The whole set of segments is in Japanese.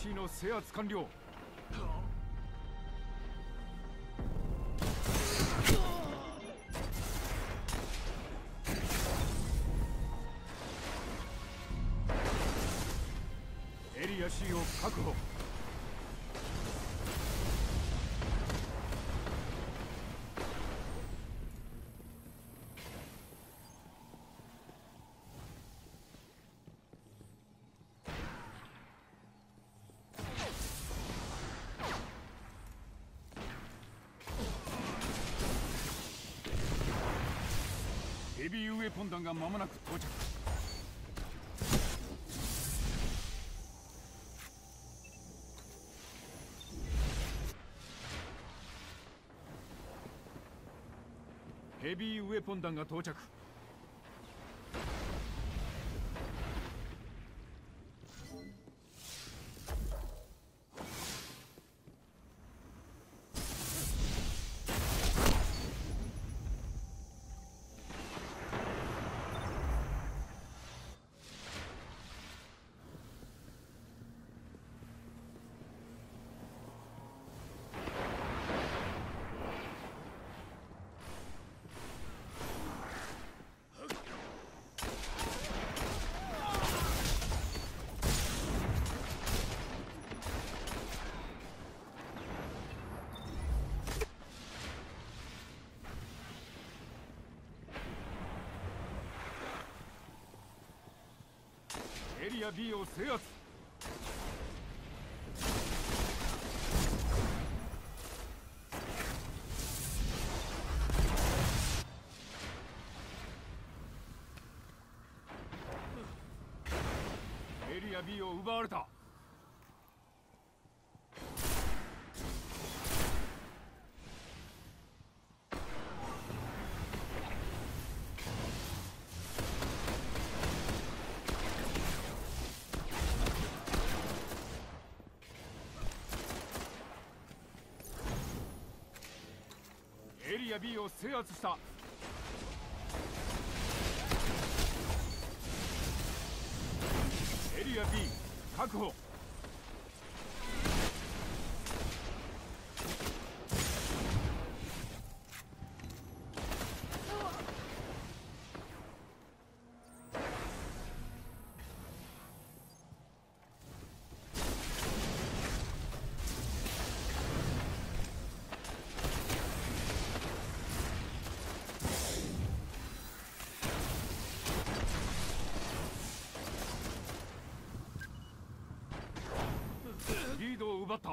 C の制圧完了。エリア C を確保。ヘビーウェポン弾が間もなく到着。ヘビーウェポン弾が到着。エリア B を制圧。エリア B を奪われた。エリア B を制圧した。エリア B 確保。リードを奪った。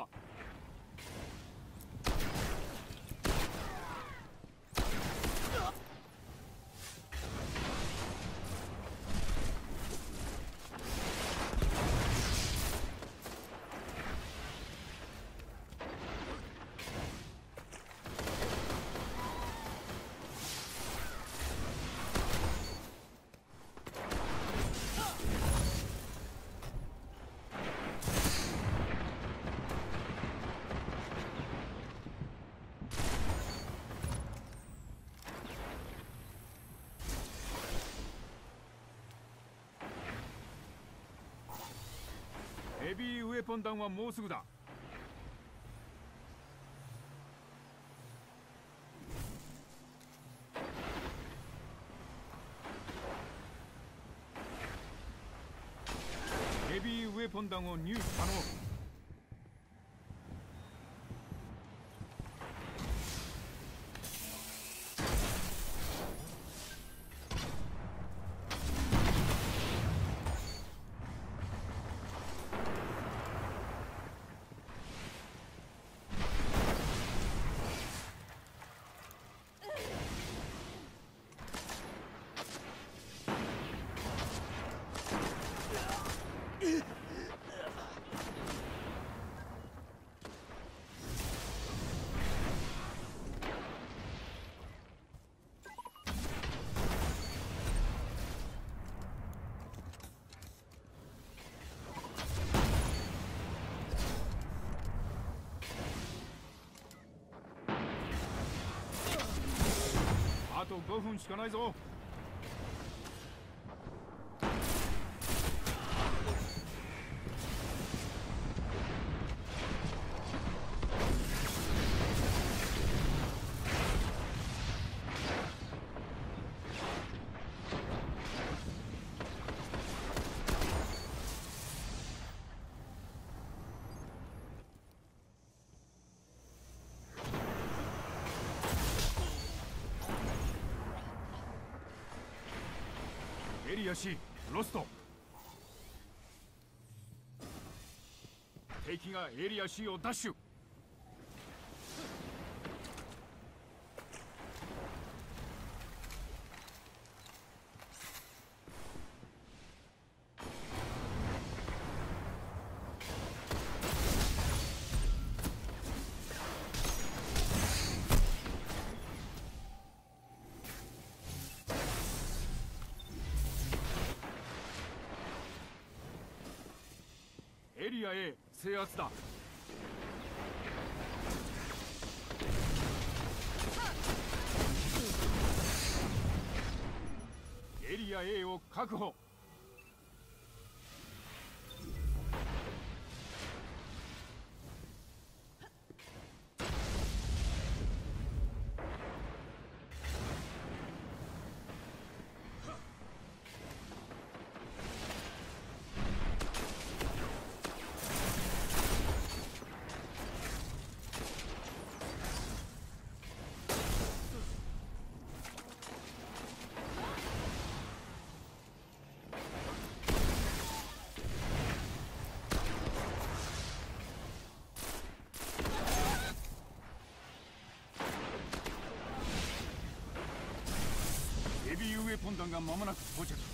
ヘビーウェポン弾はもうすぐだ。ヘビーウェポン弾を入手可能。あと5分しかないぞ。 エリア C ロスト。敵がエリア C をダッシュ。エリア A 制圧だ。エリア A を確保。ヘビーウェポン弾が間もなく到着。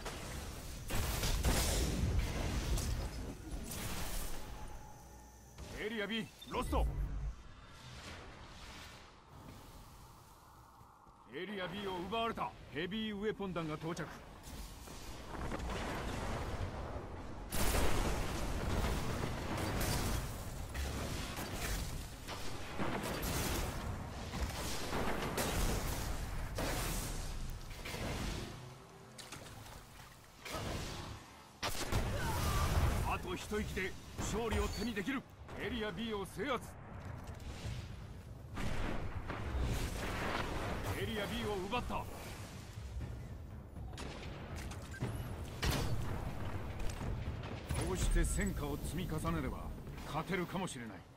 エリア B ロスト。エリア B を奪われた。ヘビーウェポン弾が到着。あと一息で勝利を手にできる。エリア B を制圧。エリア B を奪った。こうして戦果を積み重ねれば勝てるかもしれない。